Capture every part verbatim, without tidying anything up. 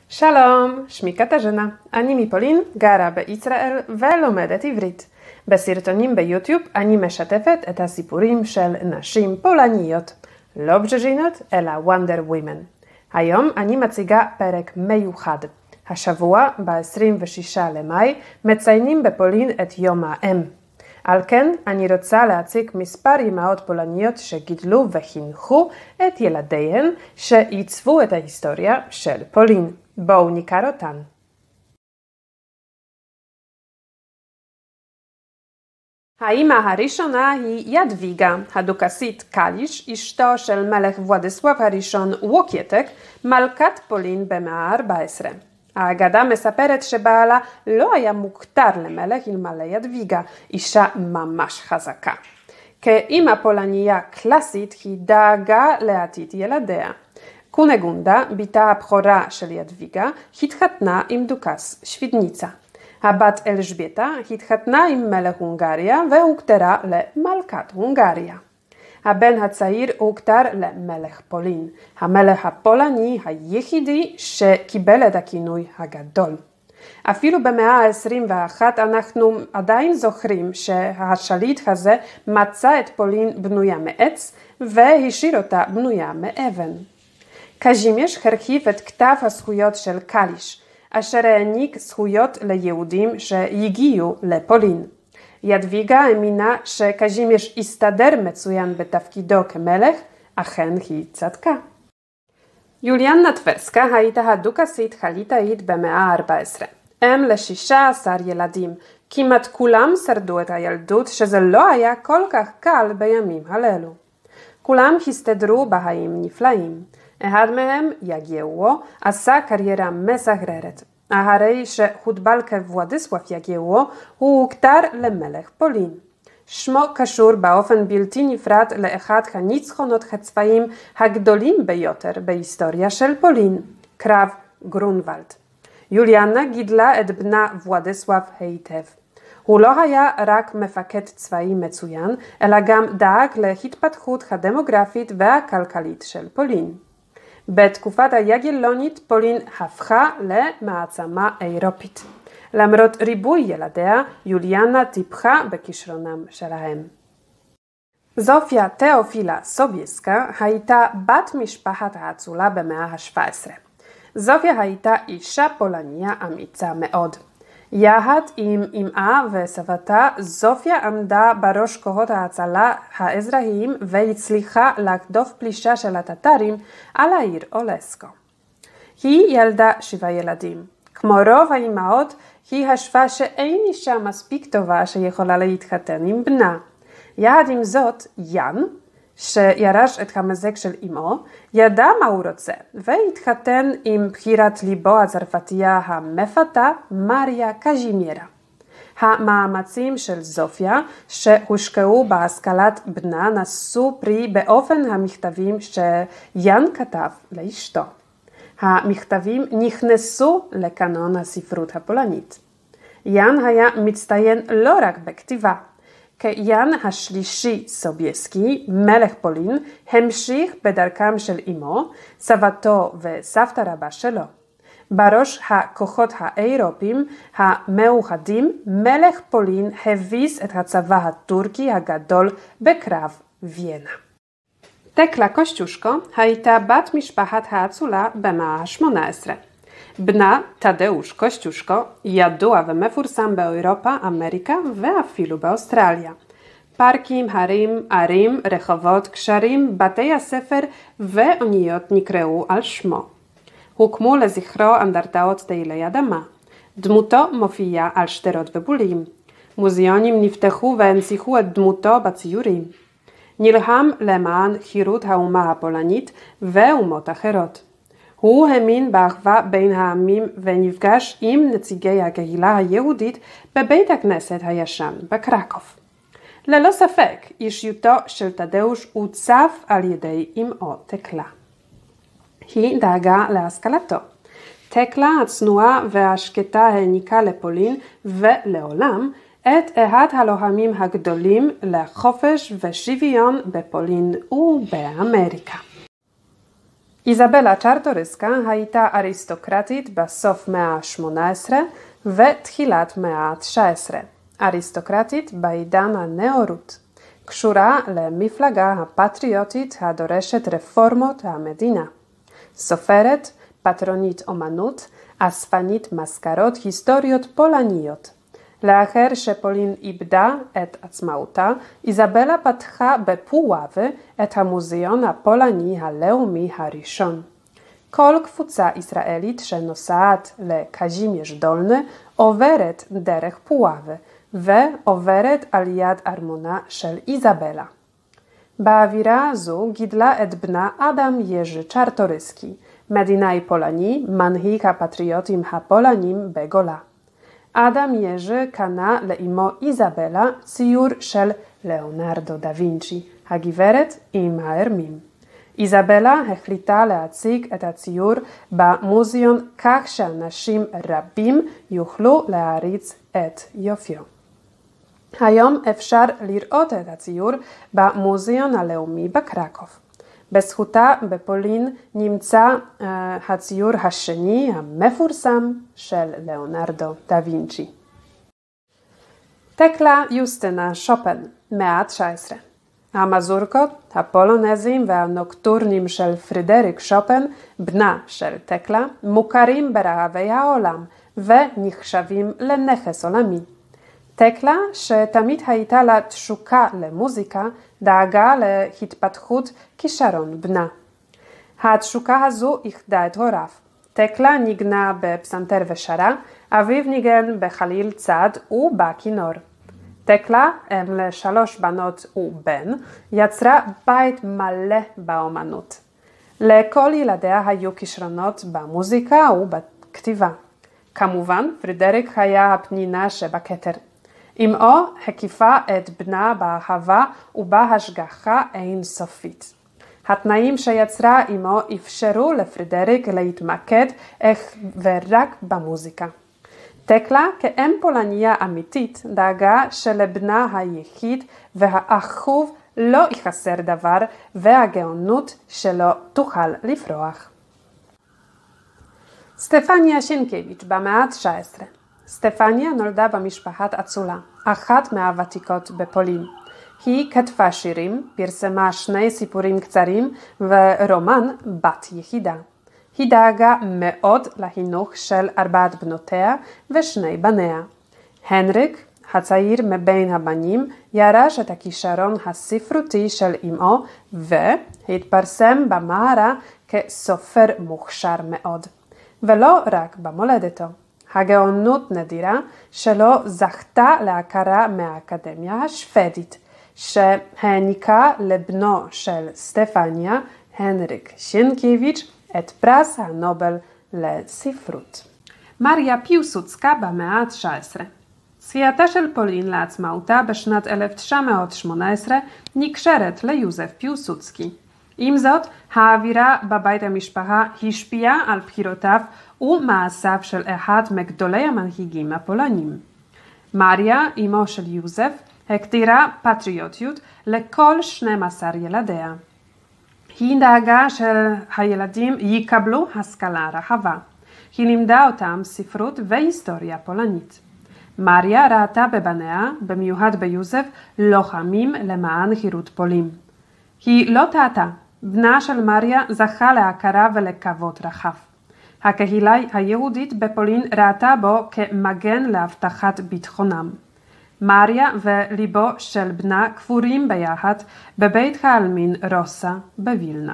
שלום, שמי קטז'נה. אני מפולין, גרה בישראל ולומדת עברית. בסרטונים ביוטיוב אני משתפת את הסיפורים של נשים פולניות, לא בז'ז'ינות אלא וונדר ווימן. היום אני מציגה פרק מיוחד. השבוע, ב-עשרים ושישה למאי, מציינים בפולין את יום האם. על כן, אני רוצה להציג מספר אמהות פולניות שגידלו וחינכו את ילדיהן שעיצבו את ההיסטוריה של פולין. בואו נכיר אותן. האמא הראשונה היא ידוויגה, הדוכסית קליש, אשתו של מלך ולדיסלב הראשון ווקייטק, מלכת פולין במאה ה-ארבע עשרה. האגדה מספרת שבעלה לא היה מוכתר למלך אלמלא ידוויגה, אישה ממש חזקה. כאמא פולניה קלאסית היא דאגה לעתיד ילדיה. קונגונדה, בתה הבכורה של ידוויגה, התחתנה עם דוכס שווידניצה. הבת אלז'ביטה התחתנה עם מלך הונגריה והוכתרה למלכת הונגריה. הבן הצעיר הוכתר למלך פולין, המלך הפולני היחידי שקיבל את הכינוי הגדול. אפילו במאה ה-עשרים ואחת אנחנו עדיין זוכרים שהשליט הזה מצא את פולין בנויה מעץ והשאיר אותה בנויה מאבן. קזימירz הרחיב את כתב הזכויות של קליש, אשר העניק זכויות ליהודים שהגיעו לפולין. ידוויגה האמינה שקזימירz הסתדר מצוין בתפקידו כמלך, אכן היא צדקה. יוליאנה טברסקה הייתה הדוכסית הליטאית במאה ה-ארבע עשרה. אם לשישה עשר ילדים, כמעט כולם שרדו את הילדות, שזה לא היה כל כך קל בימים הללו. כולם הסתדרו בחיים נפלאים. אחד מהם, יגיעו, עשה קריירה מסחררת. אחרי שהוטבל כוולדיסלב יגיעו, הוא הוכתר למלך פולין. שמו קשור באופן בלתי נפרד לאחד הניצחונות הצבאיים הגדולים ביותר בהיסטוריה של פולין, קרב גרונוולד. יוליאנה גידלה את בנה ולדיסלב היטב. הוא לא היה רק מפקד צבאי מצוין, אלא גם דאג להתפתחות הדמוגרפית והכלכלית של פולין. בתקופת היגלונית פולין הפכה למעצמה אירופית. למרות ריבוי ילדיה, יוליאנה טיפחה בכישרונם שלהם. זופיה תאופילה סובייסקה הייתה בת משפחת האצולה במאה ה-שבע עשרה. זופיה הייתה אישה פולניה אמיצה מאוד. יחד עם אמאה וסבתה, זופיה עמדה בראש כוחות ההצלה האזרחיים והצליחה להדוף פלישה של הטטרים על העיר אולסקו. היא ילדה שבעה ילדים. כמו רוב האמהות, היא חשבה שאין אישה מספיק טובה שיכולה להתחתן עם בנה. יחד עם זאת, יאן, שירש את המזג של אמו, ידע מה הוא רוצה, והתחתן עם בחירת ליבו הצרפתייה המפתה מריה קזימירה. המאמצים של זופיה, שהושקעו בהשכלת בנה, נשאו פרי באופן המכתבים שיאן כתב לאשתו. המכתבים נכנסו לקנון הספרות הפולנית. יאן היה מצטיין לא רק בכתיבה. כיאן השלישי סובייסקי, מלך פולין, המשיך בדרכם של אמו, סבתו וסבתא רבא שלו. בראש הכוחות האירופיים המאוחדים, מלך פולין הביס את הצבא הטורקי הגדול בקרב ויינה. טקלה קוסציושקו הייתה בת משפחת האצולה במאה ה-שמונה עשרה. בנה, תדאוש קוסציושקו, ידוע ומפורסם באירופה, אמריקה ואפילו באוסטרליה. פארקים, הרים, ערים, רחובות, קשרים, בתי הספר ואוניות נקראו על שמו. הוקמו לזכרו אנדרטאות תאילי אדמה. דמותו מופיעה על שטרות ובולים. מוזיאונים נפתחו והנציחו את דמותו בציורים. נלחם למען חירות האומה הפולנית ואומות אחרות. הוא האמין באחווה בין העמים ונפגש עם נציגי הקהילה היהודית בבית הכנסת הישן בקרקוב. ללא ספק, אישיותו של תדאוש עוצב על ידי אמו טקלה. היא דאגה להשכלתו. טקלה הצנועה והשקטה העניקה לפולין ולעולם את אחד הלוחמים הגדולים לחופש ושוויון בפולין ובאמריקה. איזבלה צ'רטוריסקה הייתה אריסטוקרטית בסוף מאה ה-שמונה עשרה ותחילת מאה ה-תשע עשרה. אריסטוקרטית בעידן הנאורות. קשורה למפלגה הפטריוטית הדורשת רפורמות המדינה. סופרת, פטרונית אומנות, אספנית מזכרות היסטוריות פולניות. לאחר שפולין איבדה את עצמאותה, איזבלה פתחה בפואבה את המוזיאון הפולני הלאומי הראשון. כל קבוצה ישראלית שנוסעת לקזימierz דולנה עוברת דרך פואבה ועוברת על יד ארמונה של איזבלה. באווירה זו גידלה את בנה אדם יז'י צ'רטוריסקי, מדינאי פולני, מנהיג הפטריוטים הפולנים בגולה. אדם יז'י קנה לאמו איזבלה ציור של ליאונרדו דה וינצ'י, הגברת עם ההרמים. איזבלה החליטה להציג את הציור במוזיאון כך שאנשים רבים יוכלו להריץ את יופיו. היום אפשר לראות את הציור במוזיאון הלאומי בקרקוב. בזכותה בפולין נמצא uh, הציור השני המפורסם של ליאונרדו דה וינצ'י. תקלה יוסטינה שופן, מאה ה-תשע עשרה. המזורקות, הפולונזים והנוקטורנים של פרידריק שופן, בנה של תקלה, מוכרים ברחבי העולם ונחשבים לנכס עולמי. תקלה, שתמיד הייתה לה תשוקה למוזיקה, דאגה להתפתחות כישרון בנה. התשוקה הזו איחדה את הוריו. תקלה ניגנה בפסנתר ושרה, אביו ניגן בחליל צד ובכינור. תקלה, אם לשלוש בנות ובן, יצרה בית מלא באומנות. לכל ילדיה היו כישרונות במוזיקה ובכתיבה. כמובן, פרידריק היה הפנינה שבכתר. אמו הקיפה את בנה באהבה ובהשגחה אינסופית. התנאים שיצרה אמו אפשרו לפרידריק להתמקד איך ורק במוזיקה. תקלה, כאם פולניה אמיתית, דאגה שלבנה היחיד והאהוב לא יחסר דבר והגאונות שלו תוכל לפרוח. סטפניה שינקביץ' במאה ה-תשע עשרה. סטפניה נולדה במשפחת אצולה, אחת מהוותיקות בפולין. היא כתבה שירים, פרסמה שני סיפורים קצרים ורומן בת יחידה. היא דאגה מאוד לחינוך של ארבעת בנותיה ושני בניה. הנריק, הצעיר מבין הבנים, ירש את הכישרון הספרותי של אמו והתפרסם במהרה כסופר מוכשר מאוד. ולא רק במולדתו. הגאונות נדירה שלו זכתה להכרה מהאקדמיה השוודית, שהעניקה לבנו של סטפניה, הנריק שינקביץ', את פרס הנובל לספרות. מריה פיוסוצקה במאה ה-תשע עשרה. זכייתה של פולין לעצמאותה בשנת אלף תשע מאות שמונה עשרה נקשרת ליוזף פיוסוצקי. עם זאת, האווירה בבית המשפחה השפיעה על בחירותיו ומעשיו של אחד מגדולי המנהיגים הפולנים. מריה, אמו של יוזף, הקדירה פטריוטיות לכל שנים עשר ילדיה. היא דאגה שהילדים יקבלו השכלה רחבה. היא לימדה אותם ספרות והיסטוריה פולנית. מריה ראתה בבניה, במיוחד ביוזף, לוחמים למען חירות פולין. היא לא טעתה. בנה של מריה זכה להכרה ולכבוד רחב. הקהילה היהודית בפולין ראתה בו כמגן להבטחת ביטחונם. מריה וליבו של בנה קבורים ביחד בבית העלמין רוסה בווילנה.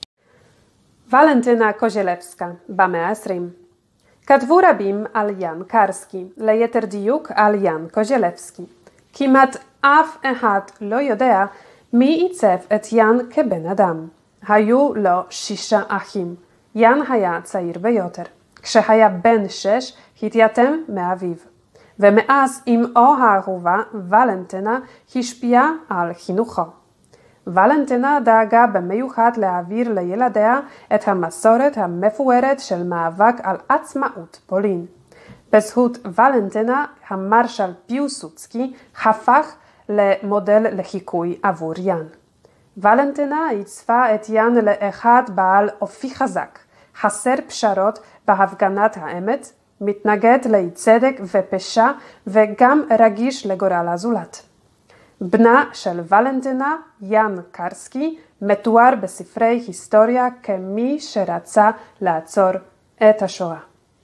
ולנטינה קוז'לבסקה במאה ה-עשרים. כתבו רבים על יאן קרסקי, ליתר דיוק על יאן קוז'לבסקי. כמעט אף אחד לא יודע מי עיצב את יאן כבן אדם. היו לו שישה אחים. יאן היה צעיר ביותר. כשהיה בן שש התייתם מאביו. ומאז אמו האהובה, ולנטינה, השפיעה על חינוכו. ולנטינה דאגה במיוחד להעביר לילדיה את המסורת המפוארת של מאבק על עצמאות פולין. בזכות ולנטינה, המרשל פיוסוצקי הפך למודל לחיקוי עבור יאן. ולנטינה עיצבה את ין לאחד בעל אופי חזק, חסר פשרות בהפגנת האמת, מתנגד לאי צדק ופשע וגם רגיש לגורל הזולת. בנה של ולנטינה, יאן קרסקי, מתואר בספרי היסטוריה כמי שרצה לעצור את השואה.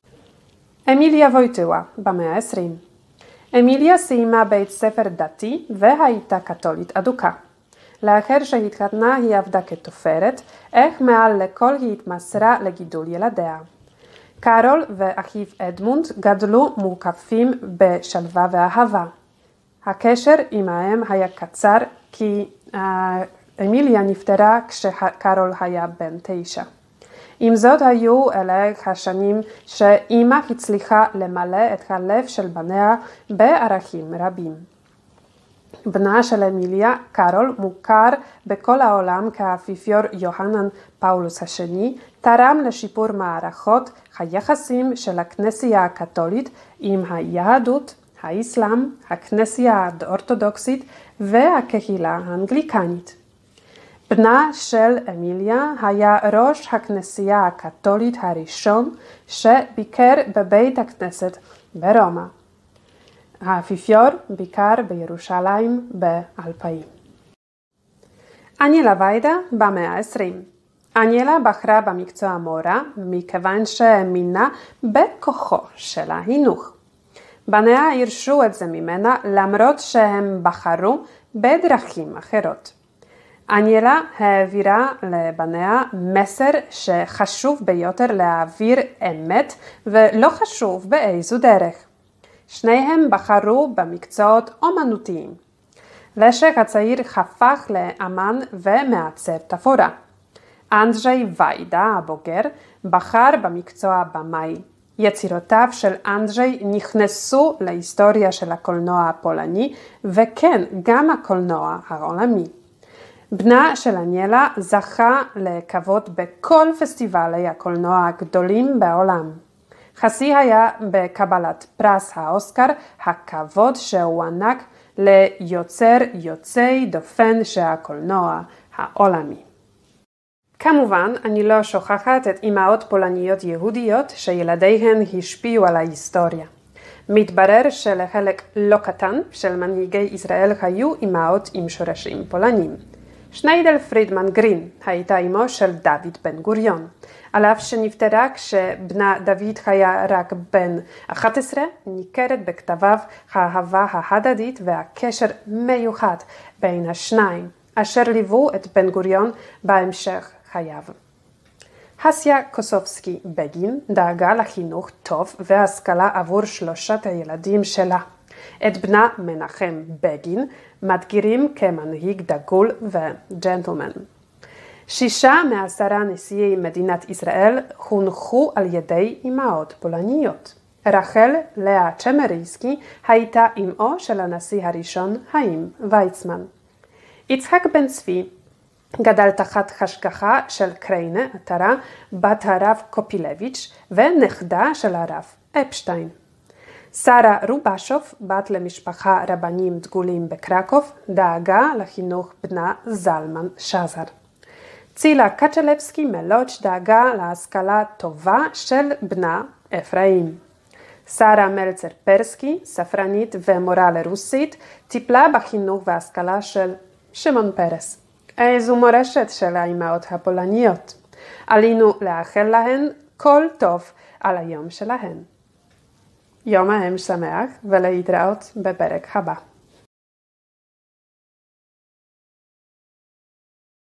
אמיליה וויטואה, במאה ה-עשרים. אמיליה סיימה בית ספר דתי והייתה קתולית אדוקה. לאחר שהתחתנה היא עבדה כתופרת, אך מעל לכל היא התמסרה לגידול ילדיה. קארול ואחיו אדמונד גדלו מוקפים בשלווה ואהבה. הקשר עמהם היה קצר כי uh, אמיליה נפטרה כשקארול היה בן תשע. עם זאת היו אלה השנים שאמא הצליחה למלא את הלב של בניה בערכים רבים. בנה של אמיליה, קארול, מוכר בכל העולם כאפיפיור יוחנן פאולוס השני, תרם לשיפור מערכות היחסים של הכנסייה הקתולית עם היהדות, האסלאם, הכנסייה האורתודוקסית והקהילה האנגליקנית. בנה של אמיליה היה ראש הכנסייה הקתולית הראשון שביקר בבית הכנסת ברומא. האפיפיור ביקר בירושלים באלפיים. אניאלה ויידה במאה ה-עשרים. אניאלה בחרה במקצוע מורה מכיוון שהאמינה בכוחו של החינוך. בניה הרשו את זה ממנה למרות שהם בחרו בדרכים אחרות. אניאלה העבירה לבניה מסר שחשוב ביותר להעביר אמת ולא חשוב באיזו דרך. שניהם בחרו במקצועות אומנותיים. לשק הצעיר הפך לאמן ומעצב תפאורה. אנדrzej ויידה הבוגר בחר במקצוע במאי. יצירותיו של אנדrzej נכנסו להיסטוריה של הקולנוע הפולני וכן גם הקולנוע העולמי. בנה של אניאלה זכה לכבוד בכל פסטיבלי הקולנוע הגדולים בעולם. חסי היה בקבלת פרס האוסקר, הכבוד שהוענק ליוצר יוצאי דופן של הקולנוע העולמי. כמובן, אני לא שוכחת את אמהות פולניות יהודיות שילדיהן השפיעו על ההיסטוריה. מתברר שלחלק לא קטן של מנהיגי ישראל היו אמהות עם שורשים פולנים. שניידל פרידמן גרין הייתה אמו של דוד בן גוריון. על אף שנפטרה כשבנה דוד היה רק בן אחת עשרה, ניכרת בכתביו האהבה ההדדית והקשר מיוחד בין השניים, אשר ליוו את בן גוריון בהמשך חייו. הסיה קוסובסקי בגין דאגה לחינוך טוב והשכלה עבור שלושת הילדים שלה. את בנה מנחם בגין מדגירים כמנהיג דגול וג'נטלמן. שישה מעשרה נשיאי מדינת ישראל חונכו על ידי אמהות פולניות. רחל לאה צ'מריסקי הייתה אמו של הנשיא הראשון חיים ויצמן. יצחק בן צבי גדל תחת השגחה של קריינה עטרה, בת הרב קופילביץ' ונכדה של הרב אפשטיין. שרה רובשוב, בת למשפחה רבנים דגולים בקרקוב, דאגה לחינוך בנה זלמן שזר. צילה קצ'לבסקי מלוץ' דאגה להשכלה טובה של בנה אפרים. שרה מלצר פרסקי, ספרנית ומורה לרוסית, טיפלה בחינוך וההשכלה של שמעון פרס. איזו מורשת של האימהות הפולניות. עלינו לאחל להן כל טוב על היום שלהן. יום האם שמח ולהתראות בפרק הבא.